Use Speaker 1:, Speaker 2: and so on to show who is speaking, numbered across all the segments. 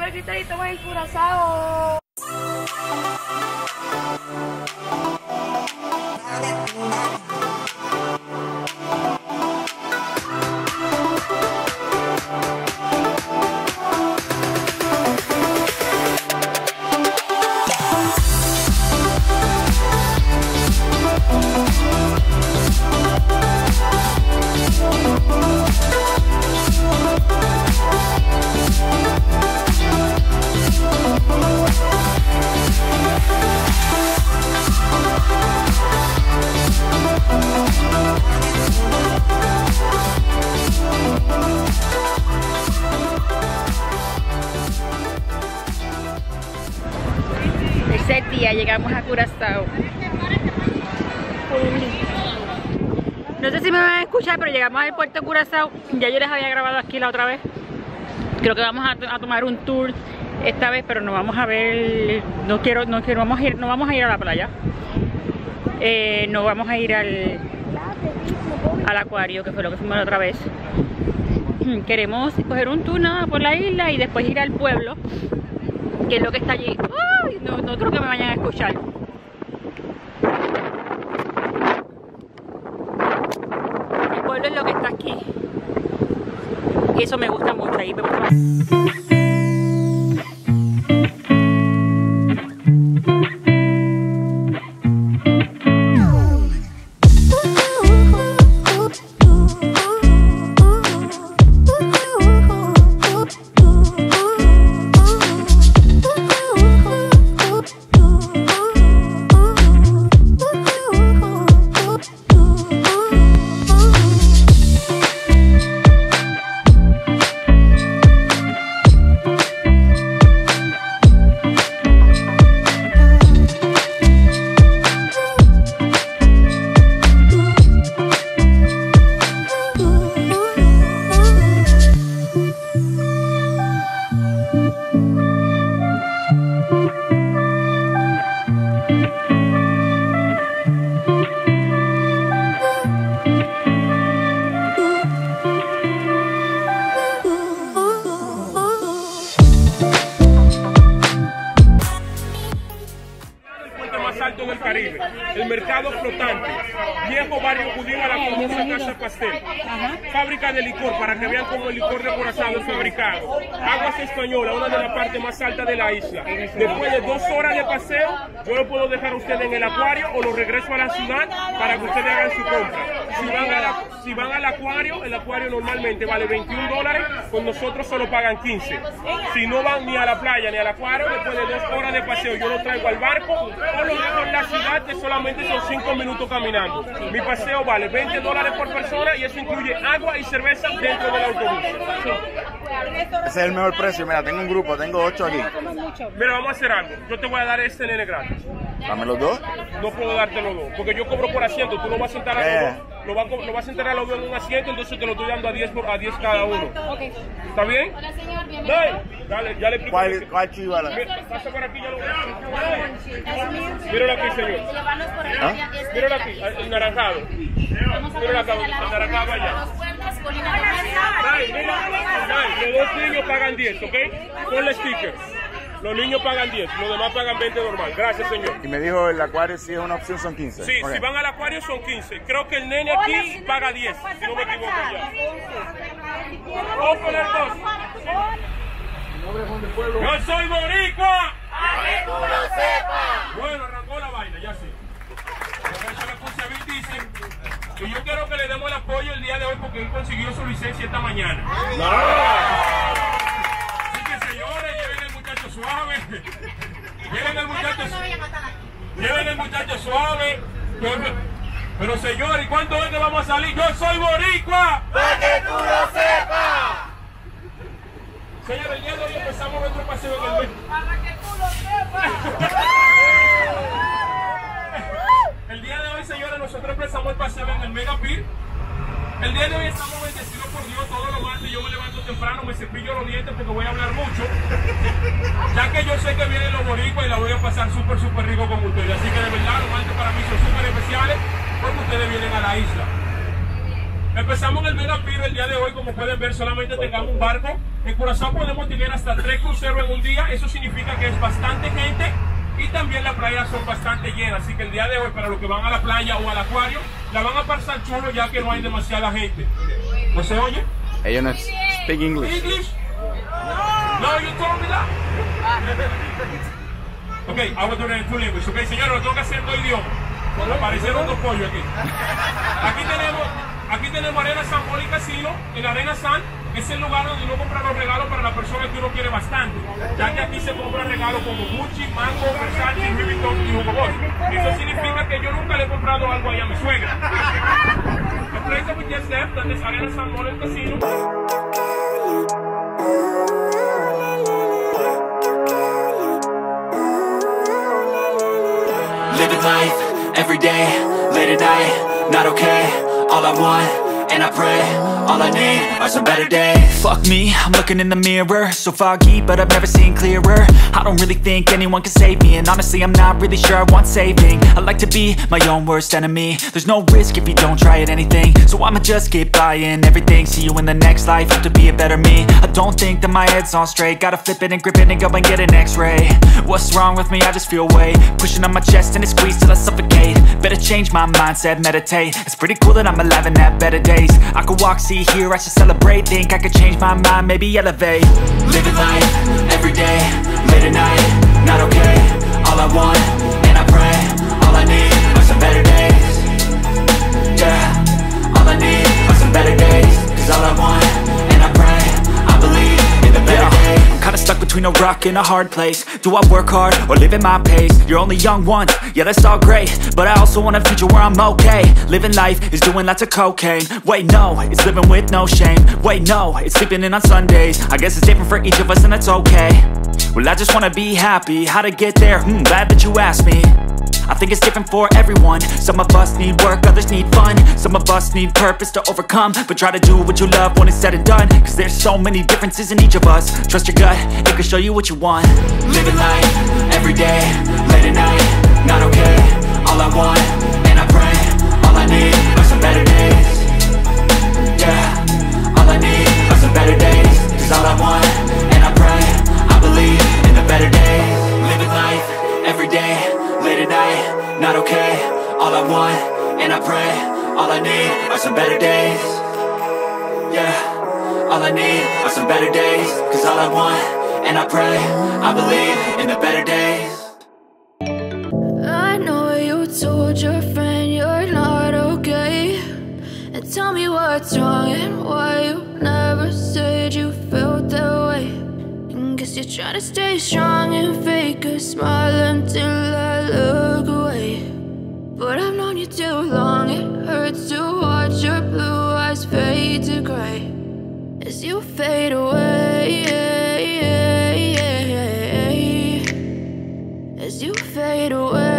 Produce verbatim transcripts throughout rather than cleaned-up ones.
Speaker 1: Hola, Cristal, estamos en Curazao.
Speaker 2: Tercer día, llegamos a Curazao. No sé si me van a escuchar, pero llegamos al puerto de Curazao. Ya yo les había grabado aquí la otra vez. Creo que vamos a, a tomar un tour esta vez, pero no vamos a ver. No quiero, no quiero, vamos a ir, no vamos a ir a la playa. Eh, no vamos a ir al, al acuario, que fue lo que fuimos la otra vez. Queremos coger un tour nada por la isla y después ir al pueblo, que es lo que está allí. ¡Ay! No, no creo que me vayan a escuchar. El pueblo es lo que está aquí. Y eso me gusta mucho. Ahí vemos.
Speaker 3: Del Caribe, el mercado flotante, viejo barrio judío a la famosa Casa Pastel, fábrica de licor para que vean cómo el licor de Curazao es fabricado, Aguas Españolas, una de las partes más altas de la isla. Después de dos horas de paseo, yo lo puedo dejar a ustedes en el acuario o lo regreso a la ciudad para que ustedes hagan su compra. Si van, a la, si van al acuario, el acuario normalmente vale veintiún dólares, con nosotros solo pagan quince. Si no van ni a la playa ni al acuario, después de dos horas de paseo, yo lo traigo al barco o lo dejo en la ciudad, que solamente son cinco minutos caminando. Mi paseo vale veinte dólares por persona y eso incluye agua y cerveza dentro del autobús. Sí.
Speaker 4: Ese es el mejor precio. Mira, tengo un grupo, tengo ocho aquí.
Speaker 3: Mira, vamos a hacer algo. Yo te voy a dar este nene gratis.
Speaker 4: Dame los dos.
Speaker 3: No puedo darte los dos, porque yo cobro por asiento. Tú lo vas a sentar a
Speaker 4: eh.
Speaker 3: los dos. Lo vas, lo vas a sentar a los dos en un asiento, entonces te lo estoy dando a diez, a diez cada uno. Okay. ¿Está bien?
Speaker 5: Hola, señor, bienvenido.
Speaker 3: Dale, dale, ya le explico.
Speaker 4: ¿Cuál, cuál chiva?
Speaker 3: Pasa por aquí, ya lo veo. Míralo aquí, señor.
Speaker 4: ¿Ah?
Speaker 3: Míralo aquí, el naranjado. Míralo acá, el naranjado allá. Dale, mira, dale, los dos niños pagan diez, ¿ok? Ponle stickers. Los niños pagan diez, los demás pagan veinte normal. Gracias, señor.
Speaker 4: Y me dijo el acuario, si es una opción, son quince.
Speaker 3: Sí,
Speaker 4: okay.
Speaker 3: Si van al acuario son quince. Creo que el nene aquí paga diez, si no me equivoco ya. Vamos a poner dos. ¡Yo soy boricua! ¡A que tú lo sepas! Bueno, arrancó la vaina, ya sé. Yo le puse a Vin Diesel. Y yo quiero que le demos el apoyo el día de hoy porque él consiguió su licencia esta mañana. ¡No! Así que, señores, lleven el muchacho suave. Lleven el muchacho suave. Lleven el muchacho suave. Pero, señor, ¿y cuánto es que vamos a salir? ¡Yo soy boricua! ¡Para que tú lo sepas! Señor, el día de hoy empezamos nuestro paseo en el mes. ¡Para que tú lo sepas! El día de hoy, señores, nosotros empezamos el paseo en el Mega Pier. El día de hoy estamos bendecidos por Dios. Todos los martes yo me levanto temprano, me cepillo los dientes porque voy a hablar mucho. Ya que yo sé que vienen los boricuas y la voy a pasar súper, súper rico con ustedes. Así que de verdad, los martes para mí son súper especiales porque ustedes vienen a la isla. Empezamos en el Mega Pier el día de hoy. Como pueden ver, solamente tengamos un barco En Curazao podemos tener hasta tres cruceros en un día. Eso significa que es bastante gente y también las playas son bastante llenas. Así que el día de hoy, para los que van a la playa o al acuario, la van a pasar chulo ya que no hay demasiada gente. ¿No se oye?
Speaker 4: Ellos no speak English.
Speaker 3: English? No, you told me that. Ok, I was doing it in two languages. Ok, señores, lo tengo que hacer en dos idiomas. Cuando aparecieron dos pollos aquí. Aquí tenemos, aquí tenemos Arena San Juan y Casino. En Arena San es el lugar donde uno compra los regalos para las personas que uno quiere bastante. Ya que aquí se compran regalos como Gucci, Mango, Versace, Louis Vuitton y Hugo Boss. Eso significa que yo nunca le he comprado algo allá a mi suegra. The place that we just left, that is Arena San Juan y Casino.
Speaker 5: Living life, every day, late at night, not okay. All I want, and I pray, all I need are some better days. Fuck me, I'm looking in the mirror, so foggy, but I've never seen clearer. I don't really think anyone can save me, and honestly I'm not really sure I want saving. I like to be my own worst enemy. There's no risk if you don't try at anything, so I'ma just keep buying everything. See you in the next life, have to be a better me. I don't think that my head's on straight, gotta flip it and grip it and go and get an x-ray. What's wrong with me? I just feel weight pushing on my chest and it squeezes till I suffocate. Better change my mindset, meditate. It's pretty cool that I'm alive and have better days. I could walk, see, hear, I should celebrate. Think I could change my mind, maybe elevate. Living life, every day, late at night, not okay. All I want, and I pray, all I need are some better days. Yeah, all I need are some better days. Cause all I want, and I pray, I believe in the better days. I'm kinda stuck between a rock and a hard place. Do I work hard or live at my pace? You're only young once, yeah that's all great, but I also want a future where I'm okay. Living life is doing lots of cocaine. Wait no, it's living with no shame. Wait no, it's sleeping in on Sundays. I guess it's different for each of us and that's okay. Well I just wanna be happy, how to get there? Hmm, glad that you asked me. I think it's different for everyone. Some of us need work, others need fun. Some of us need purpose to overcome. But try to do what you love when it's said and done. Cause there's so many differences in each of us. Trust your gut, it can show you what you want. Living life, every day, late at night, not okay. All I want, and I pray, all I need are some better days. Yeah, all I need are some better days. Cause all I want, and I pray, I believe in the better days. Living life, every day, late at night, not okay. All I want, and I pray, all I need are some better days. Yeah, all I need are some better days. Cause all I want, and I pray, I believe in the better days.
Speaker 1: I know you told your friend you're not okay, and tell me what's wrong and why you never said you felt that way. And guess you're trying to stay strong and fake a smile until I look away. But I've known you too long, it hurts to watch your blue eyes fade to gray as you fade away, as you fade away.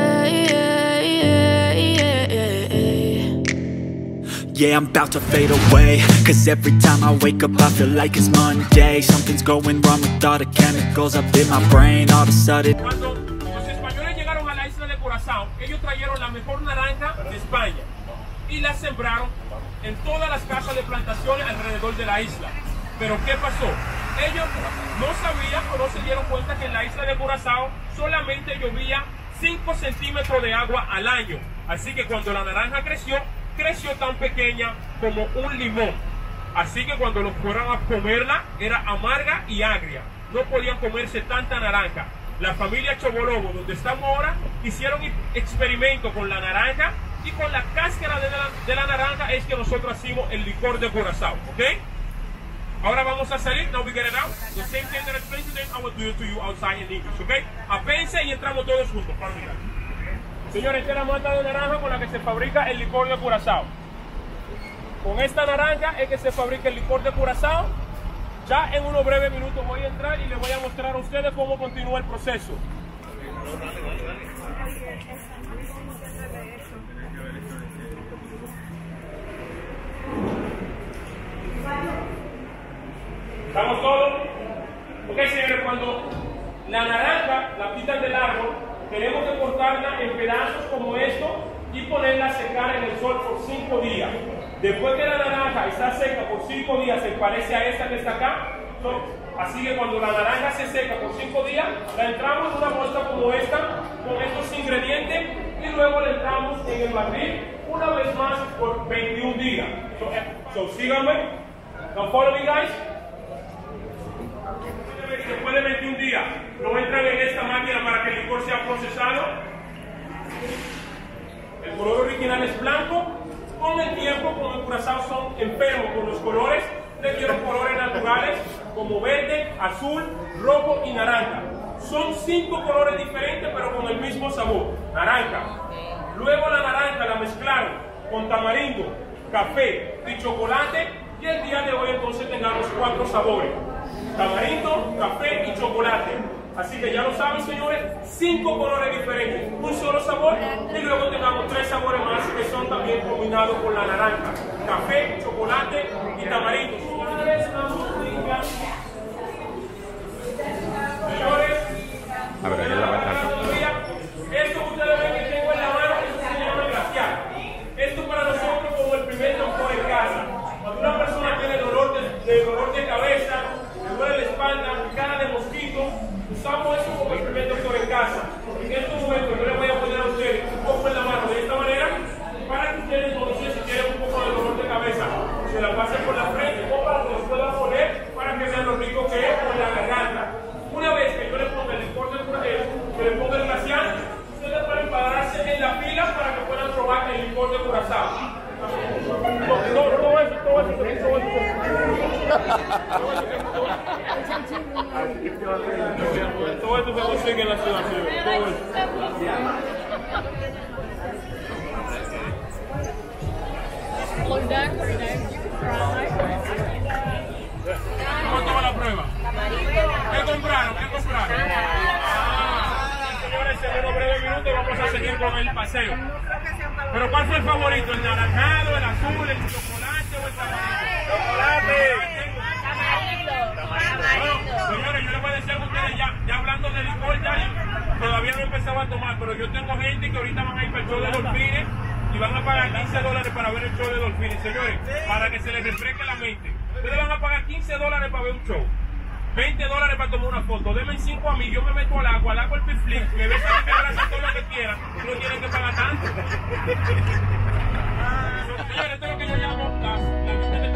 Speaker 5: Yeah, I'm about to fade away. Cause every time I wake up I feel like it's Monday. Something's going wrong with all the chemicals up in my brain all of a sudden.
Speaker 3: Cuando los españoles llegaron a la isla de Curazao, ellos trajeron la mejor naranja de España y la sembraron en todas las casas de plantaciones alrededor de la isla. Pero ¿qué pasó? Ellos no sabían o no se dieron cuenta que en la isla de Curazao solamente llovía cinco centímetros de agua al año. Así que cuando la naranja creció, creció tan pequeña como un limón. Así que cuando los fueron a comerla, era amarga y agria. No podían comerse tanta naranja. La familia Chobolobo, donde estamos ahora, hicieron experimentos con la naranja y con la cáscara de la, de la naranja es que nosotros hacemos el licor de Curazao, ¿ok? Ahora vamos a salir, now we get it out. The same thing that I explained to them, I will do it to you outside in English, ¿ok? Apénse y entramos todos juntos, para mirar. Señores, esta es la mata de naranja con la que se fabrica el licor de Curazao. Con esta naranja es que se fabrica el licor de Curazao. Ya en unos breves minutos voy a entrar y les voy a mostrar a ustedes cómo continúa el proceso. ¿Estamos todos? Ok, señores, cuando la naranja la quitan del árbol, tenemos que cortarla en pedazos como esto y ponerla a secar en el sol por cinco días. Después que la naranja está seca por cinco días, se parece a esta que está acá, So, así que cuando la naranja se seca por cinco días, la entramos en una bolsa como esta, con estos ingredientes, y luego la entramos en el barril una vez más por veintiún días. So, so síganme. Now follow me, guys. Después de veintiún días, lo entran en esta máquina para que el licor sea procesado. El color original es blanco. Con el tiempo, como el curazao son enfermos con los colores, le quiero colores naturales como verde, azul, rojo y naranja. Son cinco colores diferentes pero con el mismo sabor, naranja. Luego la naranja la mezclaron con tamarindo, café y chocolate, y el día de hoy entonces tengamos cuatro sabores: tamarindo, café y chocolate. Así que ya lo saben, señores, cinco colores diferentes, un solo sabor, y luego tengamos tres sabores más que son también combinados con la naranja: café, chocolate y tamarindo. Señores,
Speaker 6: a ver, ahí la batata.
Speaker 3: Esto que ustedes ven que tengo en la mano, eso se llama glaciar. Esto para nosotros como el primer doctor en casa. Cuando una persona tiene dolor de, de dolor de cabeza, le duele la espalda, picada de mosquito, usamos eso como el primer doctor en casa. En estos momentos yo les voy a poner a ustedes un poco en la mano de esta manera, para que ustedes, entonces, si tienen un poco de dolor de cabeza, se la pasen por la frente o para que los puedan poner, para que vean lo rico que es con la garganta. Una vez que yo les ponga el licor del curazao, que les ponga el glacial, ustedes pueden pararse en la fila para que puedan probar el licor de curazao. Todo, todo, todo eso, todo eso, todo eso, todo eso. Todo esto se consigue en la ciudad, todo eso. ¿Cómo toma la prueba? ¿Qué compraron? ¿Qué compraron? Ah, señores, en unos breves minutos vamos a seguir con el paseo. Pero ¿cuál fue el favorito? ¿El naranjado, el azul, el chocolate o el chocolate? Bueno, señores, yo les voy a decir a ustedes, ya, ya hablando de licor, ya todavía no empezaba a tomar, pero yo tengo gente que ahorita van a ir para el show de Dolphines y van a pagar quince dólares para ver el show de Dolphines. Señores, para que se les refresque la mente, ustedes van a pagar quince dólares para ver un show, veinte dólares para tomar una foto. Denme cinco a mí, yo me meto al agua, al agua el piflip, me besan la cara, todo lo que quieran, no tienen que pagar tanto. Señores, esto es lo que yo llamo las la del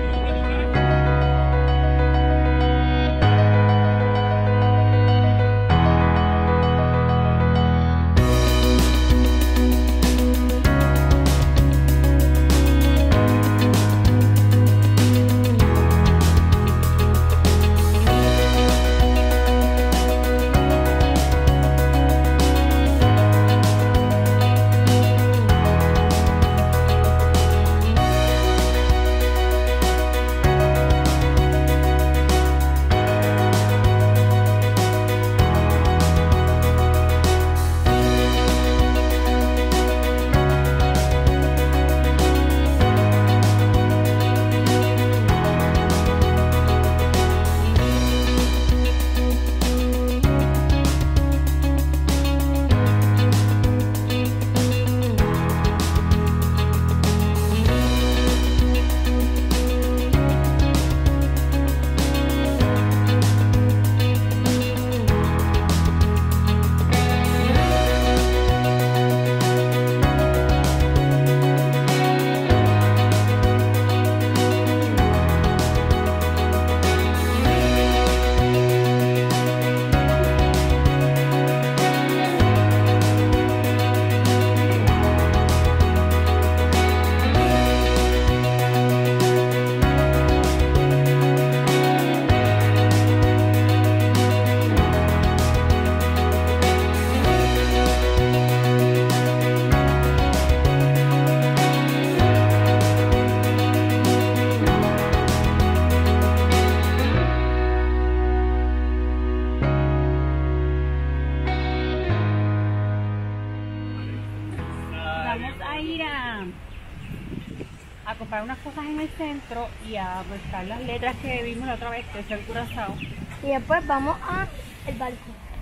Speaker 2: a comprar unas cosas en el centro y a buscar las letras que vimos la otra vez, que es el curazao.
Speaker 7: Y después vamos a el barco.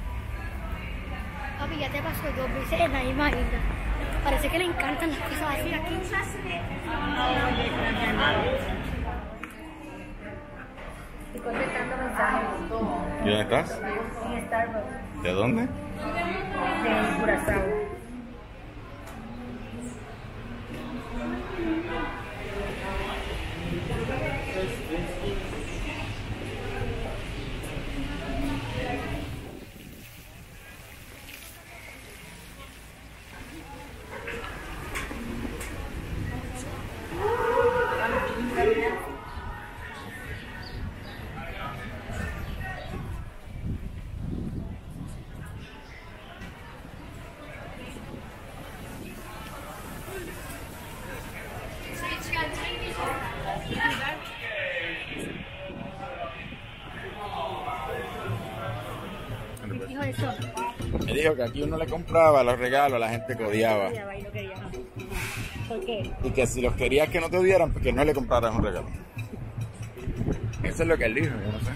Speaker 7: Papi, ya te pasó dos veces en la misma isla. Parece que le encantan las cosas así aquí.
Speaker 2: Estoy contestando mensajes.
Speaker 4: ¿Y dónde estás?
Speaker 2: En Starbucks.
Speaker 4: ¿De dónde?
Speaker 2: De Curazao. Dijo eso.
Speaker 4: Me dijo que aquí uno le compraba los regalos a la gente que odiaba.
Speaker 2: Odiaba y no quería, ajá. ¿Por qué?
Speaker 4: Y que si los querías que no te odiaran, pues que no le compraras un regalo. Eso es lo que él dijo, yo no sé.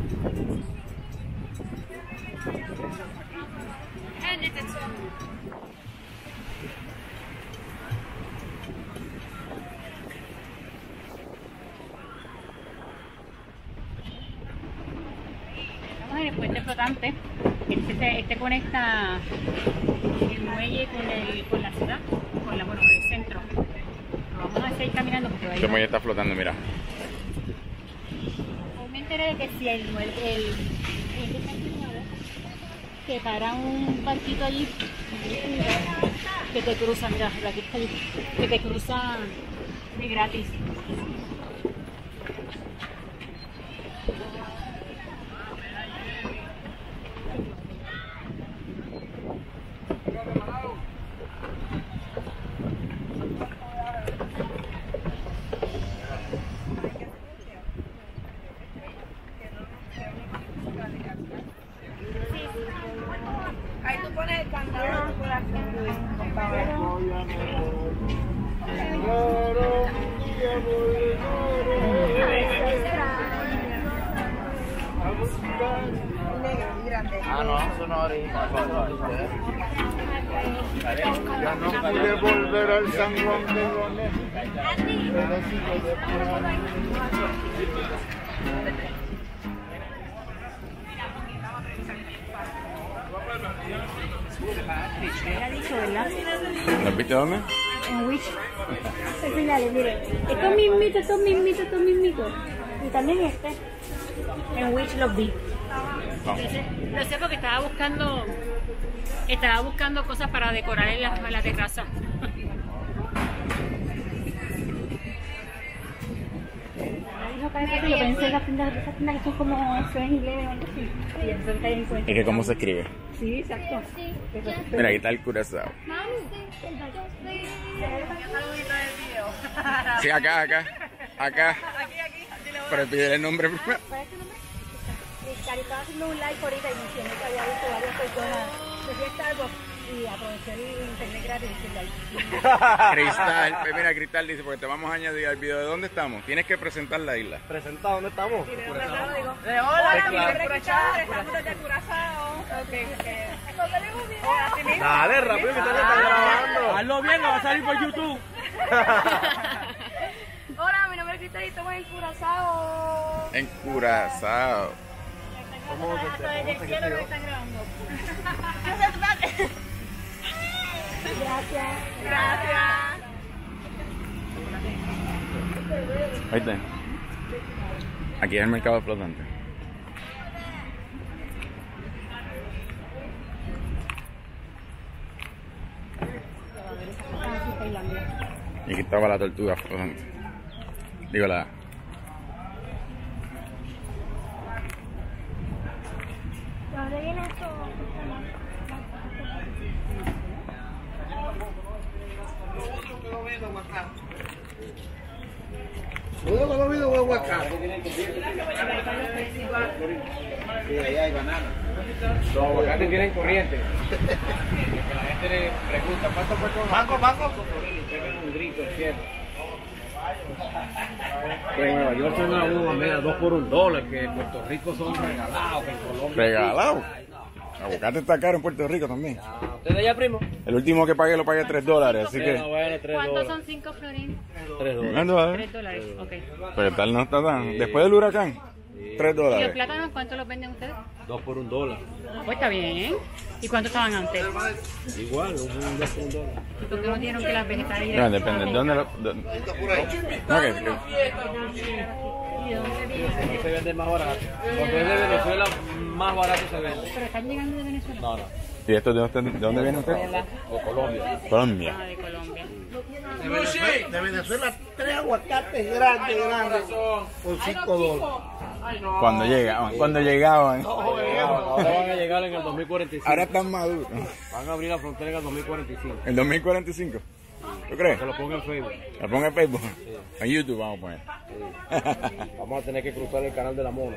Speaker 2: Estamos en el puente flotante. Este, este conecta el muelle con, el, con la ciudad, con, la, bueno, con el centro. Lo vamos a seguir caminando porque va a ir.
Speaker 4: Este muelle está flotando, mira.
Speaker 2: Hoy me enteré de que si el muelle, el, el, el que para un barquito allí que te cruzan, mira, aquí está allí, que te cruzan de gratis.
Speaker 8: Ahí tú pones el candado por aquí.
Speaker 4: Ah, no, eso no ahorita. Ya no pude volver al San Juan de Gómez.
Speaker 2: Era dicho, ¿verdad?
Speaker 4: ¿Lo viste dónde?
Speaker 2: En Wish. Al final, miren. Estos mismitos, estos mismitos, estos mismitos. Y también este. En Wish los vi.
Speaker 4: No.
Speaker 2: Lo sé porque estaba buscando. Estaba buscando cosas para decorar en la, en la terraza. Yo pensé que las tiendas, esas tiendas que son como Seven Eleven o algo así. Y eso que hay en cuenta.
Speaker 4: ¿Y que cómo se escribe?
Speaker 2: Sí, exacto.
Speaker 4: Mira, aquí está el Curazao. Sí, acá, acá. Acá. Pero pide el nombre primero.
Speaker 2: ¿Cuál es tu nombre? Cari estaba haciendo un live ahorita y mencioné que había visto varias personas. Yo fui a Starbucks y aproveché el internet gratis y hice live.
Speaker 4: Cristal, pues mira, Cristal dice, porque te vamos a añadir al video de dónde estamos. Tienes que presentar la isla.
Speaker 9: ¿Presenta dónde estamos?
Speaker 8: De hola, mi nombre es Curazao, estamos desde Curazao. Ok,
Speaker 9: Dale, rápido, que ustedes están grabando.
Speaker 3: Hazlo bien, lo va a salir por YouTube.
Speaker 8: hola, mi nombre es Cristal y estamos en Curazao.
Speaker 4: En Curazao.
Speaker 9: ¿Cómo se
Speaker 2: Hasta desde el cielo me están grabando. Gracias.
Speaker 8: Gracias.
Speaker 4: Ahí está. Aquí es el mercado flotante. Y aquí estaba la tortuga flotante. Digo la...
Speaker 7: ¿Dónde viene esto?
Speaker 9: ¿Dónde lo comido un aguacate?
Speaker 10: Sí, ahí hay banana.
Speaker 9: Los aguacates tienen corriente. Que la gente le pregunta, ¿cuánto cuesta un
Speaker 10: Mango, mango.
Speaker 9: y pegan un grito, ¿cierto? Que en Nueva York son una uva media dos por un dólar, que en Puerto Rico son regalados, que en Colombia...
Speaker 4: ¿Regalado? El aguacate está caro en Puerto Rico también.
Speaker 9: ¿Usted de allá, primo?
Speaker 4: El último que pagué lo pagué tres dólares, así que...
Speaker 2: ¿Cuántos son cinco florines?
Speaker 9: tres dólares.
Speaker 4: ¿Cuánto vale?
Speaker 2: Tres dólares, ok.
Speaker 4: Pues tal no está tan... Después del huracán.
Speaker 9: Sí,
Speaker 4: tres
Speaker 2: ¿Y los
Speaker 4: dólares.
Speaker 2: plátanos cuánto los venden ustedes?
Speaker 9: Dos por un dólar.
Speaker 2: Pues está bien. ¿Y cuánto estaban antes?
Speaker 9: Igual, un dos por un dólar.
Speaker 2: ¿Y por qué no dijeron que las vegetales?
Speaker 4: No, depende. ¿Dónde lo...? dónde? Ok.
Speaker 2: ¿Y de dónde vienen?
Speaker 9: Se vende más barato. Cuando es de Venezuela, más barato se vende.
Speaker 2: ¿Pero están llegando de Venezuela?
Speaker 9: No, no.
Speaker 4: ¿Y esto de dónde, de dónde viene usted?
Speaker 9: O Colombia.
Speaker 4: Colombia.
Speaker 2: Ah, de Colombia.
Speaker 10: De Venezuela, de Venezuela, tres aguacates grandes, grandes, por cinco dólares.
Speaker 4: Cuando llegaban, cuando llegaban.
Speaker 9: Ahora van a llegar en el dos mil cuarenta y cinco.
Speaker 4: Ahora están maduros.
Speaker 9: Van a abrir la frontera en el dos mil cuarenta y cinco.
Speaker 4: ¿El dos mil cuarenta y cinco? ¿Tú crees?
Speaker 9: Que lo ponga en Facebook.
Speaker 4: ¿La pongo en Facebook? En YouTube vamos a poner.
Speaker 9: Vamos a tener que cruzar el canal de la Mona.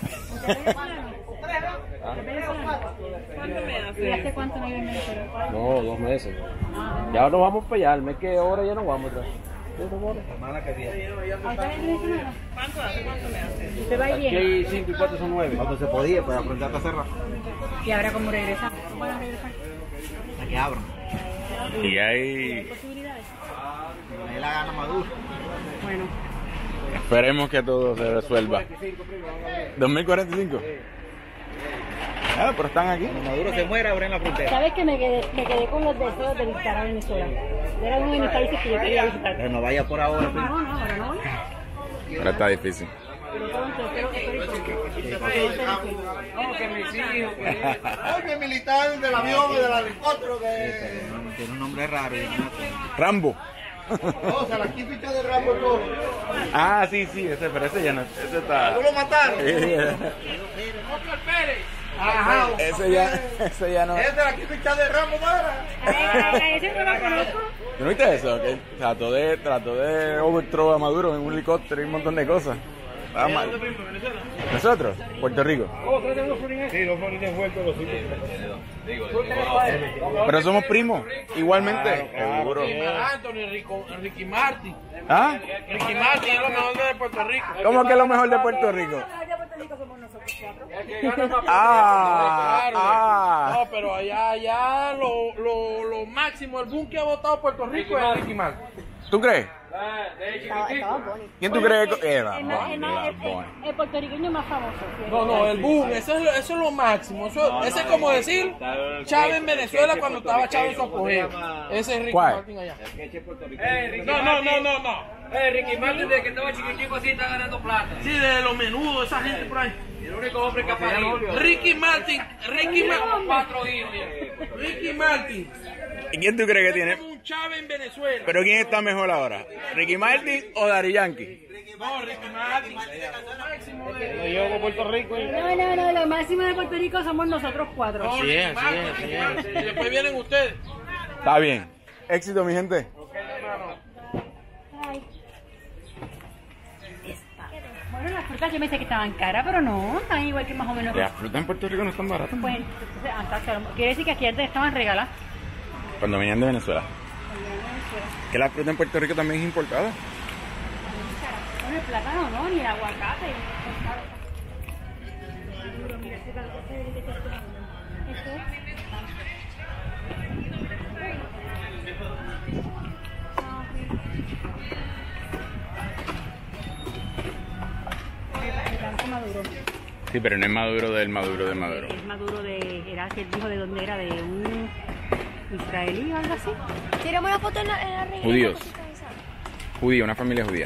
Speaker 2: ¿Y hace cuánto no viven en Venezuela?
Speaker 9: No, dos meses. Ya nos vamos para allá. El mes que ahora ya nos vamos atrás.
Speaker 10: Semana que viene.
Speaker 2: ¿Cuánto hace? ¿Cuánto me hace? ¿Usted va y
Speaker 9: Aquí
Speaker 2: viene?
Speaker 9: hay cinco y cuatro son nueve.
Speaker 10: Cuando se podía, pues aprovechar para cerrar.
Speaker 2: ¿Y ahora cómo regresan? ¿Cómo van a regresar?
Speaker 10: Para que abran.
Speaker 4: Y hay...
Speaker 2: ¿Posibilidades?
Speaker 10: Ahí la gana Maduro.
Speaker 2: Bueno.
Speaker 4: Esperemos que todo se resuelva. ¿dos mil cuarenta y cinco? Ah, pero están aquí.
Speaker 10: Cuando Maduro se muera, abren la frontera.
Speaker 2: ¿Sabes que me quedé, me quedé con los deseos de visitar a Venezuela? Era uno de mis países que yo quería visitar.
Speaker 10: Pero no vaya por ahora.
Speaker 2: No, no, ahora no.
Speaker 4: Ahora está difícil.
Speaker 2: Pero pronto, espero que
Speaker 9: No, que mis hijos.
Speaker 10: Oye, militar del avión y del helicóptero que... Tiene un nombre raro.
Speaker 4: Rambo.
Speaker 10: O sea, la ficha de Rambo todo.
Speaker 4: Ah, sí, sí, ese, pero ese ya no. Ese está.
Speaker 10: ¿Tú lo mataron? Ajá.
Speaker 4: Ese ya, ese ya no.
Speaker 10: Es de la ficha de Rambo, madre.
Speaker 2: ese no lo conozco.
Speaker 4: ¿Tú no viste eso? Que trató de, trató de overthrow a Maduro en un helicóptero y un montón de cosas. Estaba mal. ¿Nosotros? Puerto Rico.
Speaker 3: Sí, los florines vueltos los hijos.
Speaker 4: Pero somos primos, igualmente. Seguro.
Speaker 3: Anthony, Rico, Ricky Martin.
Speaker 4: ¿Ah?
Speaker 3: Ricky Martin es lo mejor de Puerto Rico.
Speaker 4: ¿Cómo que es lo mejor de Puerto Rico? Ah, ah.
Speaker 3: No, pero allá, allá lo, lo, lo máximo, el boom que ha votado Puerto Rico es Ricky Martin.
Speaker 4: ¿Tú crees? ¿Quién tú crees que era?
Speaker 2: El, más- el, más- el- el- el puertorriqueño más famoso.
Speaker 3: No, no, el boom, eso es, lo- eso es lo máximo. Eso, ese es como decir Chávez en Venezuela cuando estaba Chávez en su apogeo. Ese es Ricky
Speaker 4: ¿Cuál?
Speaker 3: Martin allá. No, no, no, no, no.
Speaker 9: Eh, Ricky Martin, desde que estaba chiquitico así, está ganando plata.
Speaker 3: Sí, de los menudos, esa gente por ahí.
Speaker 9: El único hombre que ha parido.
Speaker 3: Ricky Martin, Ricky Martin,
Speaker 9: Cuatro hijos.
Speaker 3: Ricky Martin.
Speaker 4: ¿Y quién tú crees que tiene?
Speaker 3: Como un Chávez en Venezuela.
Speaker 4: ¿Pero quién está mejor ahora? ¿Ricky Martin o Daddy Yankee?
Speaker 3: No, Ricky Martin.
Speaker 9: Lo llevo con Puerto Rico. y-
Speaker 2: No, no, no, lo máximo de Puerto Rico somos nosotros cuatro.
Speaker 3: No, Ricky Martin, Ricky Martin. Y después vienen ustedes.
Speaker 4: Está bien. Éxito, mi gente.
Speaker 2: Ay. Bueno, las frutas yo pensé que estaban caras, pero no, están igual que más o menos.
Speaker 4: Las frutas en Puerto Rico no están baratas.
Speaker 2: Pues, entonces, hasta, hasta- quiere decir que aquí antes estaban regaladas.
Speaker 4: Cuando venían de Venezuela. Que la fruta en Puerto Rico también es importada.
Speaker 2: Bueno, el plátano no, ni el aguacate. El blanco maduro.
Speaker 4: Sí, pero no es Maduro del Maduro de Maduro.
Speaker 2: Es maduro de, era que él dijo de dónde era, de un israelí o algo así.
Speaker 7: Tiramos una foto en la, en la reina.
Speaker 4: Judíos. Judía, una familia judía.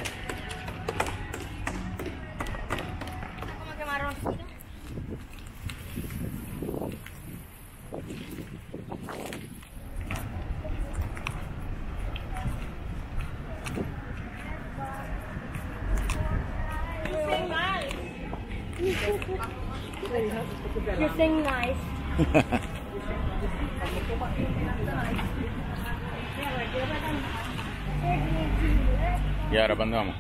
Speaker 7: Como que marroncito. You sing nice.
Speaker 4: ¿Y ahora para dónde vamos?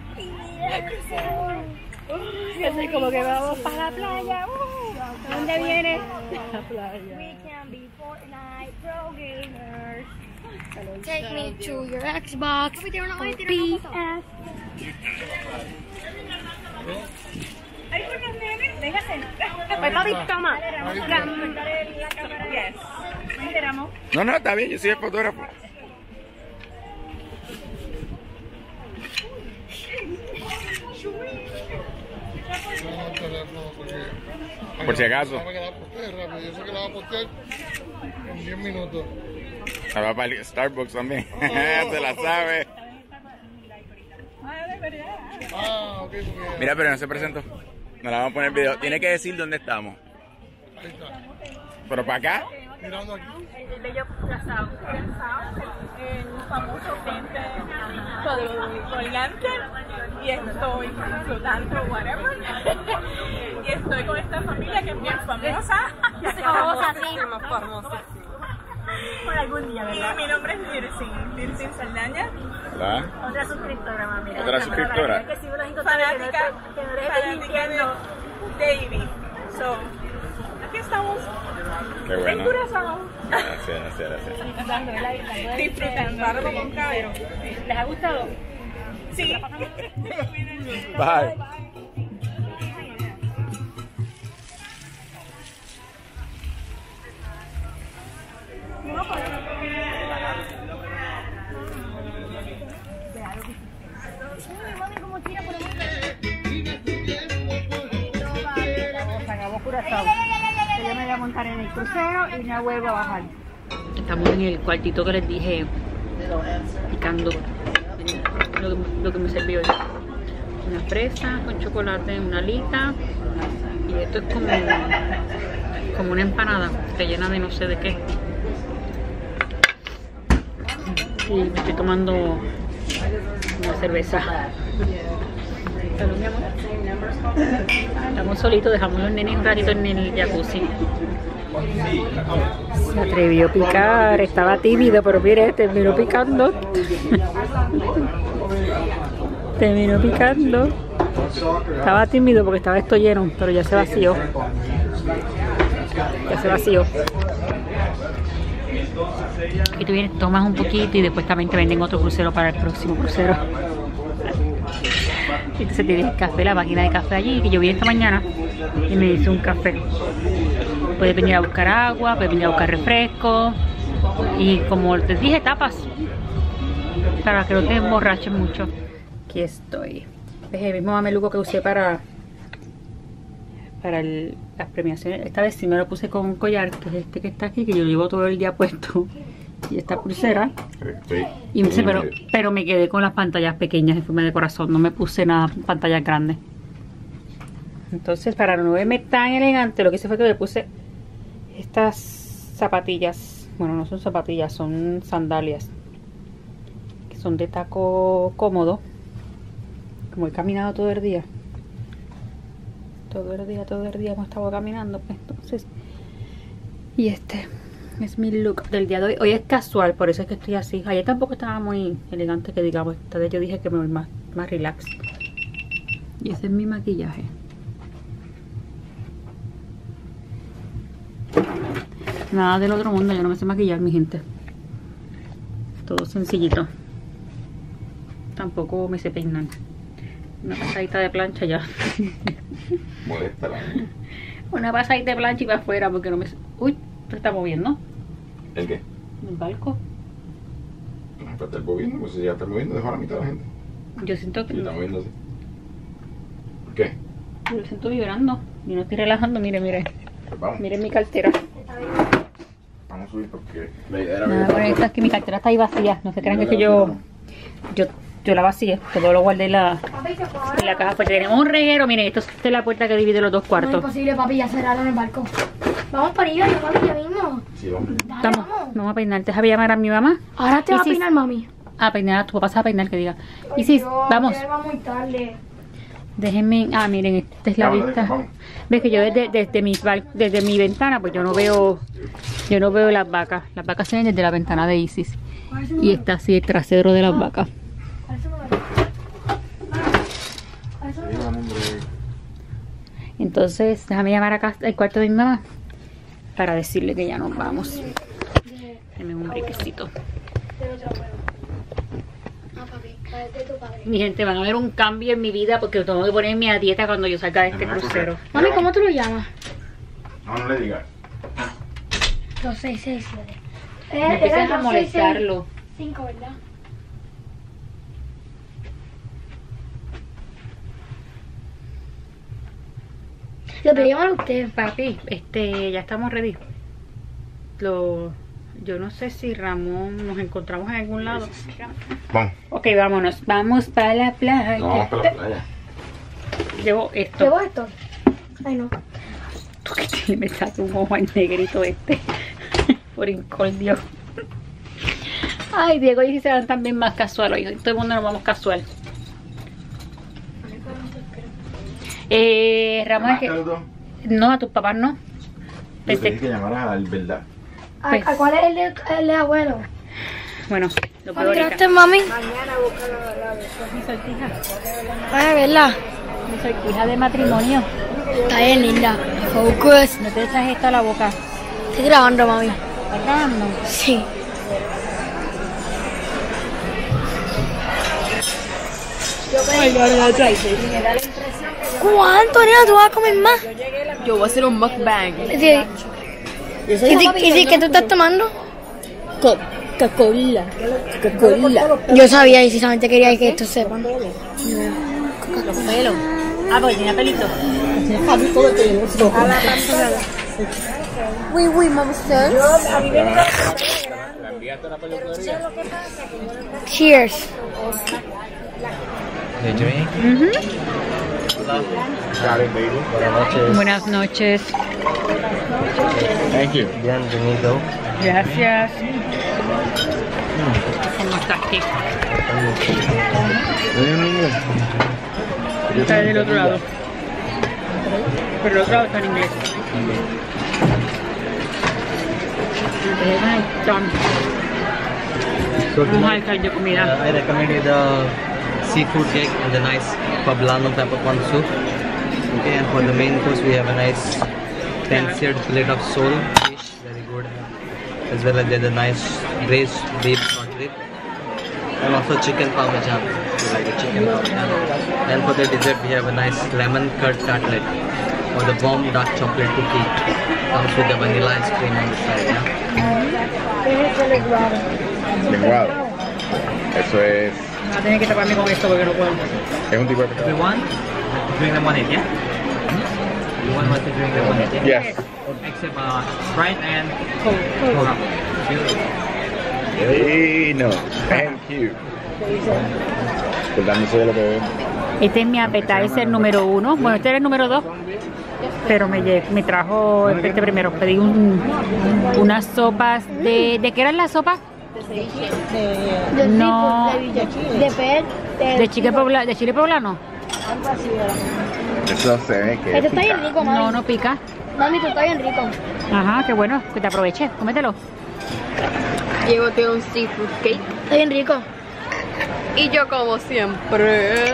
Speaker 2: Yo sé como que vamos para la playa. Uh, ¿Dónde viene? La playa.
Speaker 7: We can be Fortnite pro gamers. Take me to your Xbox. P S.
Speaker 2: Pues papi, toma.
Speaker 4: No, no, está bien, yo soy el fotógrafo. Por si acaso.
Speaker 10: Yo sé que la va a postear en diez minutos.
Speaker 4: Se va para el Starbucks también. Se la sabe.
Speaker 10: Ah, ok, porque...
Speaker 4: Mira, pero no se presentó. No la vamos a poner el video. Tiene que decir dónde estamos.
Speaker 10: Ahí está.
Speaker 4: ¿Pero para acá?
Speaker 10: Mirando aquí.
Speaker 8: El bello Curazao, el famoso frente colgante, y estoy flotando, whatever. Y estoy con esta familia que es bien famosa.
Speaker 7: Famosa, sí.
Speaker 8: Famosa. Por algún día, ¿verdad? Y mi nombre es Dircin, Dircin Saldaña.
Speaker 4: ¿La?
Speaker 8: Otra suscriptora, mami.
Speaker 4: ¿Otra suscriptora?
Speaker 8: Fanática, fanática de David. So, aquí estamos.
Speaker 4: Qué bueno.
Speaker 8: En Curazao.
Speaker 4: Gracias, gracias, gracias.
Speaker 8: Disfrutando, ahora con cabero. ¿Les ha gustado? Sí.
Speaker 4: Bye.
Speaker 2: Acabó Curazao. Yo me voy a montar en el crucero y me vuelvo a bajar. Estamos en el cuartito que les dije, picando. Lo, lo que me sirvió es una fresa con chocolate, una alita, y esto es como, como una empanada rellena de no sé de qué. Y me estoy tomando una cerveza. Salud, mi amor. Estamos solitos, dejamos los nenes un ratito en el jacuzzi. Se atrevió a picar, estaba tímido, pero mire, terminó picando. Terminó picando. Estaba tímido porque estaba esto lleno, pero ya se vació. Ya se vació. Y tú vienes, tomas un poquito y después también te venden otro crucero para el próximo crucero. Entonces tienes el café, la máquina de café allí, que yo vi esta mañana y me hice un café. Puedes venir a buscar agua, puedes venir a buscar refresco y, como te dije, tapas para que no te emborraches mucho. Aquí estoy. Es el mismo mameluco que usé para para el, las premiaciones. Esta vez sí me lo puse con un collar, que es este que está aquí, que yo lo llevo todo el día puesto. Y esta pulsera.
Speaker 4: Sí.
Speaker 2: Y me, pero, pero me quedé con las pantallas pequeñas en forma de corazón. No me puse nada pantallas grandes. Entonces, para no verme tan elegante, lo que hice fue que me puse estas zapatillas. Bueno, no son zapatillas, son sandalias. Que son de taco cómodo. Como he caminado todo el día. Todo el día, todo el día hemos estado caminando. Pues entonces. Y este es mi look del día de hoy. Hoy es casual, por eso es que estoy así. Ayer tampoco estaba muy elegante, que digamos. Esta vez yo dije que me voy más, más relax. Y ese es mi maquillaje. Nada del otro mundo, yo no me sé maquillar, mi gente. Todo sencillito. Tampoco me sé peinar. Una pasadita de plancha ya.
Speaker 4: Molesta la
Speaker 2: Una pasadita de plancha y para afuera porque no me... Uy, se está moviendo.
Speaker 4: ¿El qué?
Speaker 2: El barco.
Speaker 4: No, pero está moviendo, pues si ya está moviendo, dejó a la mitad de la gente.
Speaker 2: Yo siento que...
Speaker 4: Sí, está moviendo así. ¿Por qué?
Speaker 2: Yo lo siento vibrando. Yo no estoy relajando, mire, mire.
Speaker 4: Pues vamos.
Speaker 2: Miren mi cartera.
Speaker 4: Vamos a subir porque la idea era
Speaker 2: Nada,
Speaker 4: ver.
Speaker 2: bueno, esta es que mi cartera está ahí vacía. No se crean que es que yo... Yo... Yo la vacié, todo lo guardé en la, en la caja fuerte. Tenemos un reguero, miren, esto es la puerta que divide los dos cuartos.
Speaker 7: No es posible, papi, ya cerraron el barco. Vamos para arriba, yo papi, ya mismo.
Speaker 4: Sí, vamos.
Speaker 7: Dale,
Speaker 2: Vamos,
Speaker 7: vamos.
Speaker 2: vamos a peinar. Déjame llamar a mi mamá.
Speaker 7: Ahora te va a
Speaker 2: Isis.
Speaker 7: peinar, mami.
Speaker 2: A peinar, tu papá se va a peinar, que diga.
Speaker 7: Ay,
Speaker 2: Isis,
Speaker 7: Dios,
Speaker 2: vamos.
Speaker 7: ya va muy tarde.
Speaker 2: Déjenme, ah, miren, esta es la
Speaker 4: Vamos,
Speaker 2: vista.
Speaker 4: vamos.
Speaker 2: Ves que yo desde, desde, mi, bal- desde mi ventana, pues yo no veo, yo no veo las vacas. Las vacas se ven desde la ventana de Isis. Y está así el trasero de las vacas. Entonces, déjame llamar acá al cuarto de mi mamá para decirle que ya nos vamos. Deme un briquecito. Mi gente, van a ver un cambio en mi vida porque tengo que ponerme a dieta cuando yo salga de este crucero.
Speaker 7: Mami, ¿cómo tú lo llamas?
Speaker 4: No, no le digas.
Speaker 7: dos seis seis siete.
Speaker 2: Me empiezan a molestarlo.
Speaker 7: cinco, ¿verdad? Lo pedimos a usted.
Speaker 2: Papi, este, ya estamos ready. Lo, yo no sé si Ramón nos encontramos en algún lado.
Speaker 4: Vamos.
Speaker 2: Ok, vámonos. Vamos para la playa.
Speaker 4: No, vamos para la playa.
Speaker 2: Llevo esto.
Speaker 7: ¿Llevo esto? Ay, no.
Speaker 2: Tú que me saca un ojo al negrito este. Por incordio. Ay, Diego y si se van también más casual hoy. Todo el mundo nos vamos casual. Eh, Ramón, es que... No, a tus papás no.
Speaker 4: Pensé que, que llamaras al verdad.
Speaker 7: ¿A,
Speaker 2: Pues-
Speaker 7: ¿A cuál es el de, el de abuelo?
Speaker 2: Bueno, lo peor
Speaker 7: ¿Encontraste, mami?
Speaker 2: Mañana busca la, la, mi sortija.
Speaker 7: Ay, ¿verdad?
Speaker 2: Mi sortija de matrimonio.
Speaker 7: Está bien linda. Focus.
Speaker 2: No te echas esto a la boca.
Speaker 7: Estoy grabando, mami.
Speaker 2: ¿Estás grabando?
Speaker 7: Sí. ¿Cuánto, nena? ¿Tú vas a comer más?
Speaker 8: Yo voy a hacer un mukbang.
Speaker 7: Sí. ¿Y si, y si, qué tú estás tomando? Coca-Cola. Coca-Cola. Yo sabía y precisamente quería que esto sepa.
Speaker 2: Los pelos. Ah, porque tiene pelito.
Speaker 7: Uy, uy, mamacita.
Speaker 4: La enviaste a la peluquería.
Speaker 7: Cheers.
Speaker 2: Ujú.
Speaker 4: Got it, baby. Buenas noches.
Speaker 2: Buenas noches.
Speaker 4: Thank you.
Speaker 11: Bienvenido.
Speaker 2: Gracias. ¿Cómo estás, Kik? Está del otro lado. Pero el otro lado está en inglés. Vamos a dejar de comida.
Speaker 11: Uh, I recommend you the seafood cake and the nice poblano peppercorn soup. Okay, and for the main course we have a nice fancied plate of sole fish, very good. As well as there's a nice braised beef short rib. And also chicken parmesan, if you like a chicken parmesan. And for the dessert we have a nice lemon curd tartlet or the warm dark chocolate cookie. Comes with the vanilla ice cream on the side, yeah?
Speaker 4: Lenguado. Eso es.
Speaker 2: Voy a tener que taparme con esto porque no puedo.
Speaker 4: Es un tipo de
Speaker 11: If
Speaker 4: pescado.
Speaker 11: you want, drink lemonade, yeah? You want us to drink lemonade, yeah?
Speaker 4: Yes.
Speaker 11: Except uh, Sprite and
Speaker 2: Cold, cold.
Speaker 11: Coke.
Speaker 4: Hey, no. Thank you. Acordándose de lo que veo.
Speaker 2: Este es mi appetizer número uno. Bueno, este era el número dos. Pero me, lle- me trajo este primero. Pedí un, unas sopas de... ¿De qué eran las sopas?
Speaker 7: De
Speaker 2: No.
Speaker 7: De pez.
Speaker 2: ¿De chile, pobla, de chile poblano?
Speaker 4: Eso se ve que.
Speaker 7: Esto está bien rico, mami.
Speaker 2: No, no pica.
Speaker 7: Mami, esto está bien rico.
Speaker 2: Ajá, qué bueno. Que te aproveche. Cómetelo.
Speaker 8: Llévate un seafood cake.
Speaker 7: Está bien rico.
Speaker 8: Y yo, como siempre,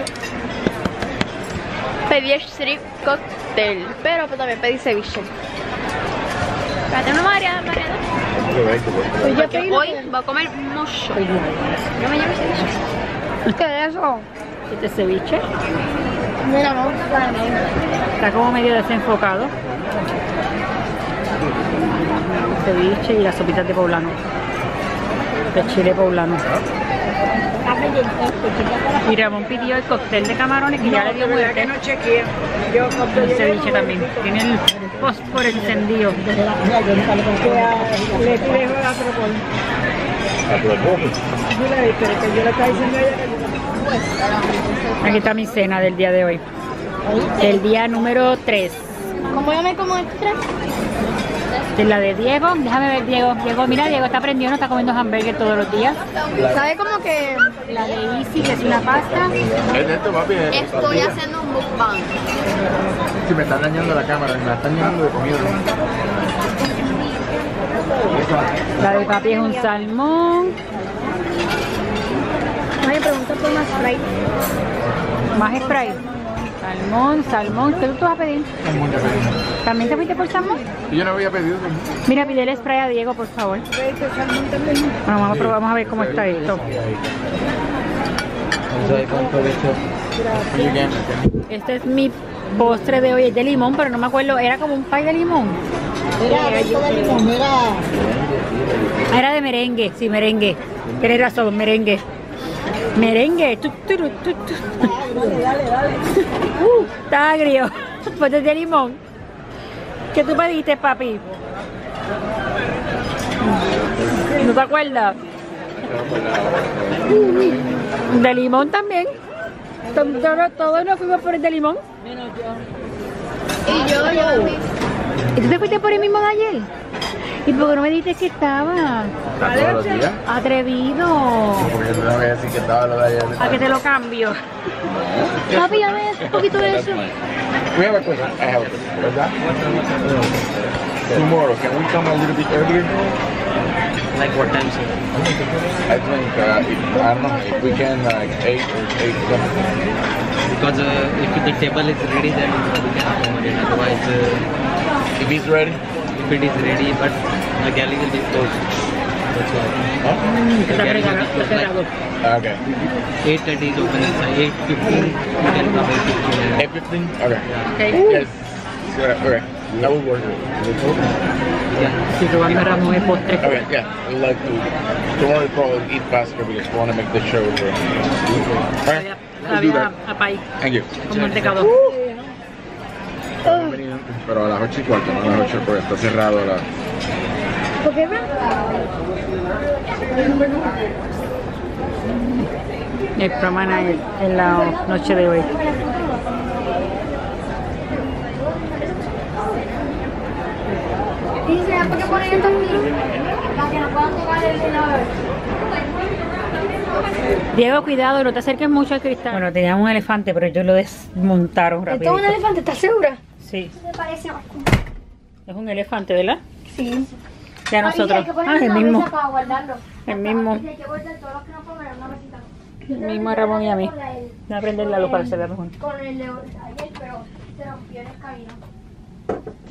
Speaker 8: pedí el shrimp cocktail, pero también pedí ceviche. Espérate, una María, María.
Speaker 7: Pues yo
Speaker 8: Porque
Speaker 7: pedí
Speaker 8: hoy voy a comer mucho. Yo me llamo ceviche.
Speaker 7: ¿Qué es eso?
Speaker 2: Este ceviche.
Speaker 7: Mira, no.
Speaker 2: Está como medio desenfocado. Ceviche y las sopitas de poblano. De chile poblano. Y Ramón pidió el cóctel de camarones que ya le dio muerte. El ceviche también. Tiene el fósforo encendido. Aquí está mi cena del día de hoy. Del día número tres.
Speaker 7: ¿Cómo yo me como este tres?
Speaker 2: De la de Diego. Déjame ver, Diego. Diego, mira, Diego está aprendiendo, está comiendo hamburger todos los días.
Speaker 7: ¿Sabe como que
Speaker 2: La de Easy, que es una pasta.
Speaker 4: Es esto, papi. es-
Speaker 8: Estoy haciendo un mukbang.
Speaker 4: Si me están dañando la cámara, me la están llenando de comida.
Speaker 2: La de papi es un salmón.
Speaker 7: Mami, pregunta por más Sprite.
Speaker 2: Más Sprite. Salmón, salmón. ¿Qué tú vas a pedir? ¿También te fuiste por salmón?
Speaker 4: Y yo no había pedido.
Speaker 2: Mira, pide el spray a Diego, por favor. Bueno, vamos a, probar, vamos a ver cómo está esto.
Speaker 11: Enjoy, con provecho.
Speaker 2: Este es mi postre de hoy, es de limón, pero no me acuerdo, era como un pie de limón.
Speaker 10: Mira, esto de limón, mira.
Speaker 2: Ah, era de merengue, sí, merengue. Tienes razón, merengue. Merengue. Tu, tu, tu, tu.
Speaker 10: Dale, dale, dale.
Speaker 2: Uh, está agrio. Pues es de limón. ¿Qué tú pediste, papi? ¿No te acuerdas? De limón también. Todos, todos nos fuimos por el de limón.
Speaker 7: Y yo, yo también.
Speaker 2: ¿Y tú te fuiste por el mismo de ayer? ¿Y por qué no me dijiste que estaba?
Speaker 4: ¿Todos los días?
Speaker 2: Atrevido.
Speaker 4: Porque yo tengo que decir que estaba lo de ayer.
Speaker 2: ¿A que te lo cambio?
Speaker 7: Papi, ya ves un poquito de eso.
Speaker 4: We have a question. I have a question. What's that? Tomorrow, can we come a little bit earlier?
Speaker 11: Like what time, sir?
Speaker 4: I think, uh, if, I don't know, if we can, like, eight or eight something.
Speaker 11: Because uh, if the table is ready, then we can accommodate. Otherwise, uh,
Speaker 4: if it's ready?
Speaker 11: If it is ready, but the galley will be closed. That's why.
Speaker 4: Huh?
Speaker 11: The galley will be closed. Like
Speaker 4: Okay.
Speaker 11: eight thirty is open inside. eight fifteen, you can come eight fifteen.
Speaker 4: eight fifteen? Okay.
Speaker 11: Okay.
Speaker 4: Yes. Okay. That will work.
Speaker 11: Yeah.
Speaker 2: Si tú vas a Ramón el postre.
Speaker 4: Okay, yeah. We'd like to, tomorrow probably eat faster because we want to make the show. For, alright. We'll do that. Thank you.
Speaker 2: Con mantecado.
Speaker 4: Pero a las ocho y cuarto, no a las ocho porque está cerrado la...
Speaker 7: ¿Por qué no?
Speaker 2: El programa en, en la noche de hoy.
Speaker 7: Dice, ¿por qué ponen esto aquí? Para que no puedan tocar el celular.
Speaker 2: Diego, cuidado, no te acerques mucho al cristal. Bueno, teníamos un elefante, pero ellos lo desmontaron rápido.
Speaker 7: ¿Esto es un elefante? ¿Estás segura?
Speaker 2: Sí.
Speaker 7: Me parece más.
Speaker 2: Es un elefante, ¿verdad?
Speaker 7: Sí.
Speaker 2: Ya nosotros. Ah, el mismo.
Speaker 7: Para guardarlo.
Speaker 2: El mismo.
Speaker 7: Hay que guardar todos los que no comen en una mesita.
Speaker 2: El mismo a Ramón y a mí. Voy a prender la luz para que se vea mejor.
Speaker 7: Con el de ayer, pero se rompió en el camino.